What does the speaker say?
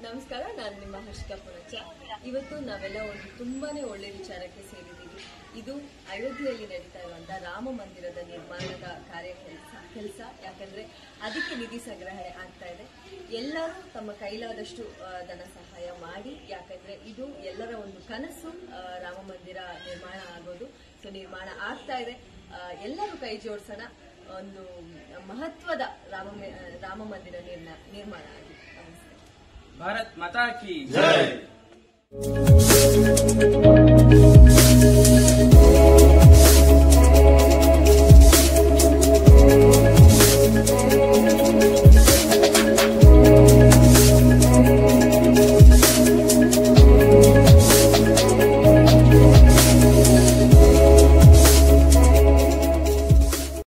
ನಮಸ್ಕಾರ, ನಾನು ನಿಮ್ಮ ಹರ್ಷಿಕಾ ಪುಣಚ. ಇವತ್ತು ನಾವೆಲ್ಲ ಒಂದು ತುಂಬಾನೇ ಒಳ್ಳೆ ವಿಚಾರಕ್ಕೆ ಸೇರಿದ್ದೀವಿ. ಇದು ಅಯೋಧ್ಯೆಯಲ್ಲಿ ನಡೀತಾ ಇರುವಂತಹ ರಾಮ ಮಂದಿರದ ನಿರ್ಮಾಣದ ಕೆಲಸ. ಯಾಕಂದ್ರೆ ಅದಕ್ಕೆ ನಿಧಿ ಸಂಗ್ರಹಣೆ ಆಗ್ತಾ ಇದೆ. ಎಲ್ಲರೂ ತಮ್ಮ ಕೈಲಾದಷ್ಟು ಧನ ಸಹಾಯ ಮಾಡಿ, ಯಾಕಂದ್ರೆ ಇದು ಎಲ್ಲರ ಒಂದು ಕನಸು. ರಾಮ ಮಂದಿರ ನಿರ್ಮಾಣ ಆಗೋದು. ಸೊ ನಿರ್ಮಾಣ ಆಗ್ತಾ ಇದೆ. ಎಲ್ಲರೂ ಕೈ ಜೋಡಿಸೋಣ. ಒಂದು ಮಹತ್ವದ ರಾಮ ಮಂದಿರ ನಿರ್ಮಾಣ ಆಗಿದೆ. ನಮಸ್ತೆ. भारत माता की जय।